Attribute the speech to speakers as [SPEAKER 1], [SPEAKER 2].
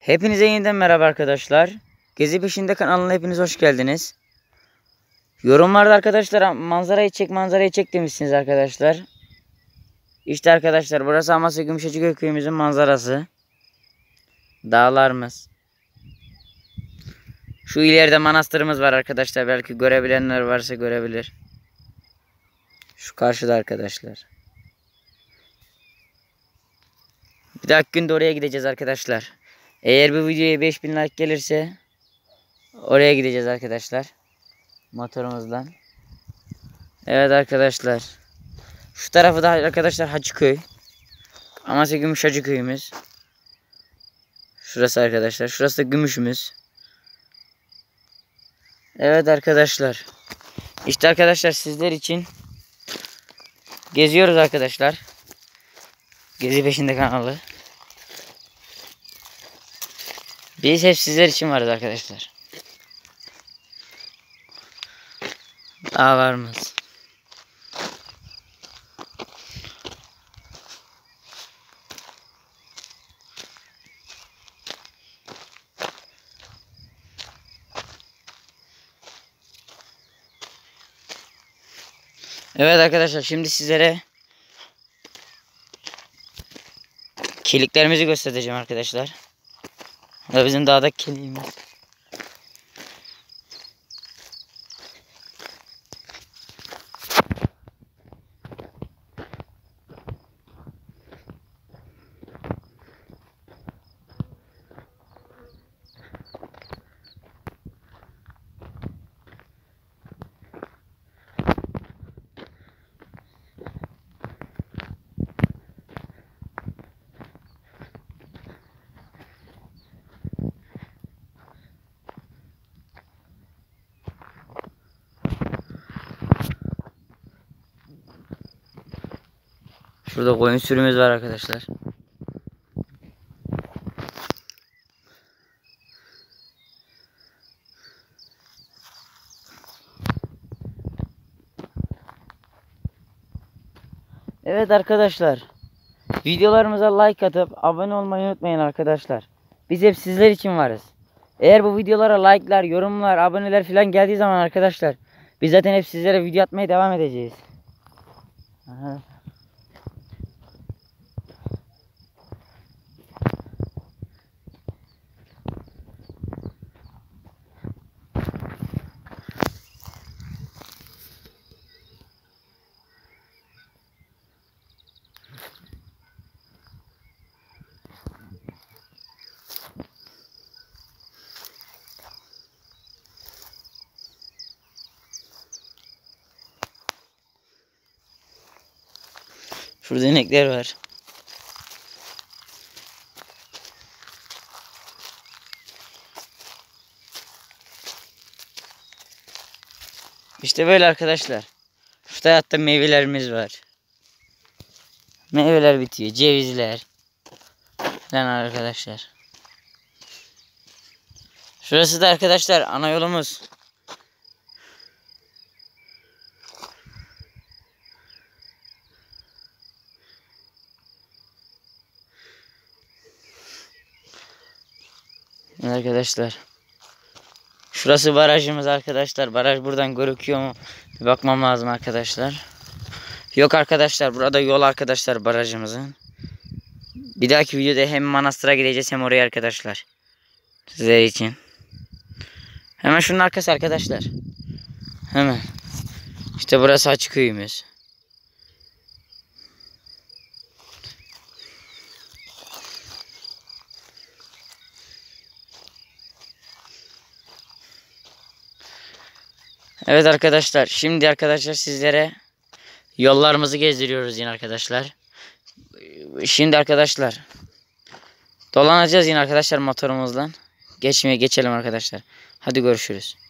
[SPEAKER 1] Hepinize yeniden merhaba arkadaşlar. Gezi Peşinde kanalına hepiniz hoş geldiniz. Yorumlarda arkadaşlar manzarayı çek demişsiniz arkadaşlar. İşte arkadaşlar burası Amasya Gümüşhacıköy köyümüzün manzarası. Dağlarımız. Şu ileride manastırımız var arkadaşlar. Belki görebilenler varsa görebilir. Şu karşıda arkadaşlar. Bir dahaki gün de oraya gideceğiz arkadaşlar. Eğer bu videoya 5000 like gelirse oraya gideceğiz arkadaşlar. Motorumuzdan. Evet arkadaşlar. Şu tarafı da arkadaşlar Hacıköy. Amasya Gümüşhacıköy'ümüz. Şurası arkadaşlar. Şurası da Gümüş'ümüz. Evet arkadaşlar. İşte arkadaşlar sizler için geziyoruz arkadaşlar. Gezi Peşinde kanalı. Biz hep sizler için varız arkadaşlar. Dağlarımız. Evet arkadaşlar şimdi sizlere kiliklerimizi göstereceğim arkadaşlar. Bu da bizim dağdaki kiliğimiz. Şurada koyun sürümüz var arkadaşlar. Evet arkadaşlar. Videolarımıza like atıp abone olmayı unutmayın arkadaşlar. Biz hep sizler için varız. Eğer bu videolara like'lar, yorumlar, aboneler falan geldiği zaman arkadaşlar biz zaten hep sizlere video atmaya devam edeceğiz. Aha. Şurada inekler var. İşte böyle arkadaşlar. Şurada hatta meyvelerimiz var. Meyveler bitiyor. Cevizler. Falan arkadaşlar. Şurası da arkadaşlar ana yolumuz. Arkadaşlar. Şurası barajımız arkadaşlar. Baraj buradan gözüküyor mu? Bir bakmam lazım arkadaşlar. Yok arkadaşlar. Burada yol arkadaşlar barajımızın. Bir dahaki videoda hem manastıra gideceğiz hem oraya arkadaşlar. Sizler için. Hemen şunun arkası arkadaşlar. Hemen. İşte burası Hacıköy'ümüz. Evet arkadaşlar. Şimdi arkadaşlar sizlere yollarımızı gezdiriyoruz yine arkadaşlar. Şimdi arkadaşlar dolanacağız yine arkadaşlar motorumuzdan. Geçelim arkadaşlar. Hadi görüşürüz.